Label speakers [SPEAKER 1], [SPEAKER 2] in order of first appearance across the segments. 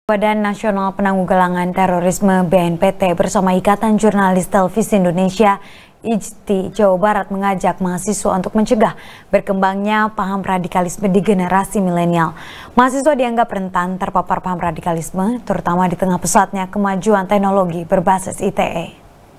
[SPEAKER 1] Badan Nasional Penanggulangan Terorisme (BNPT) bersama Ikatan Jurnalis Televisi Indonesia (IJTI) Jawa Barat mengajak mahasiswa untuk mencegah berkembangnya paham radikalisme di generasi milenial. Mahasiswa dianggap rentan terpapar paham radikalisme, terutama di tengah pesatnya kemajuan teknologi berbasis ITE.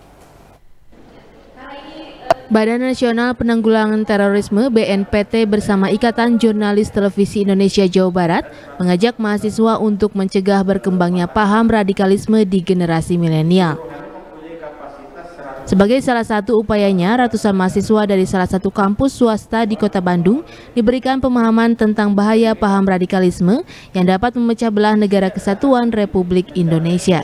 [SPEAKER 2] Badan Nasional Penanggulangan Terorisme (BNPT) bersama Ikatan Jurnalis Televisi Indonesia Jawa Barat mengajak mahasiswa untuk mencegah berkembangnya paham radikalisme di generasi milenial. Sebagai salah satu upayanya, ratusan mahasiswa dari salah satu kampus swasta di Kota Bandung diberikan pemahaman tentang bahaya paham radikalisme yang dapat memecah belah Negara Kesatuan Republik Indonesia.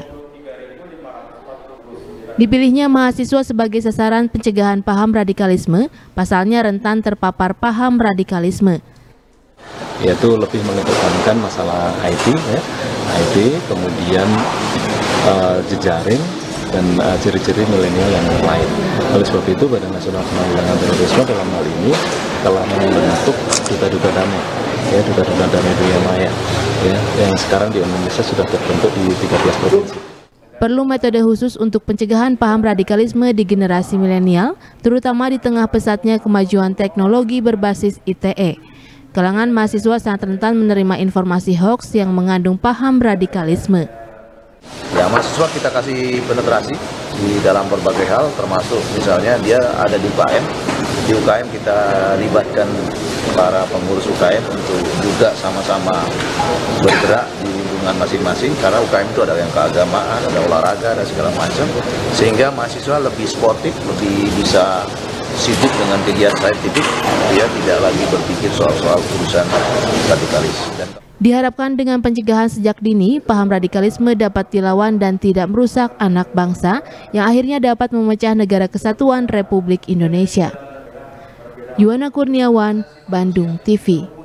[SPEAKER 2] Dipilihnya mahasiswa sebagai sasaran pencegahan paham radikalisme, pasalnya rentan terpapar paham radikalisme.
[SPEAKER 3] Yaitu lebih mengedepankan masalah IT, kemudian jejaring dan ciri-ciri milenial yang lain. Oleh sebab itu, Badan Nasional Penanggulangan Terorisme dalam hal ini telah membentuk duta-duta damai, duta-duta damai dunia maya, yang sekarang di Indonesia sudah terbentuk di 13 provinsi.
[SPEAKER 2] Perlu metode khusus untuk pencegahan paham radikalisme di generasi milenial, terutama di tengah pesatnya kemajuan teknologi berbasis ITE. Kalangan mahasiswa sangat rentan menerima informasi hoaks yang mengandung paham radikalisme.
[SPEAKER 4] Ya, mahasiswa kita kasih penetrasi di dalam berbagai hal, termasuk misalnya dia ada di UKM. Di UKM kita libatkan para pengurus UKM untuk juga sama-sama bergerak di lingkungan masing-masing, karena UKM itu ada yang keagamaan, ada olahraga, ada segala macam, sehingga mahasiswa lebih sportif, lebih bisa sibuk dengan kegiatan saintifik, dia tidak lagi berpikir soal urusan radikalis.
[SPEAKER 2] Diharapkan dengan pencegahan sejak dini, paham radikalisme dapat dilawan dan tidak merusak anak bangsa yang akhirnya dapat memecah Negara Kesatuan Republik Indonesia. Yuwana Kurniawan, Bandung TV.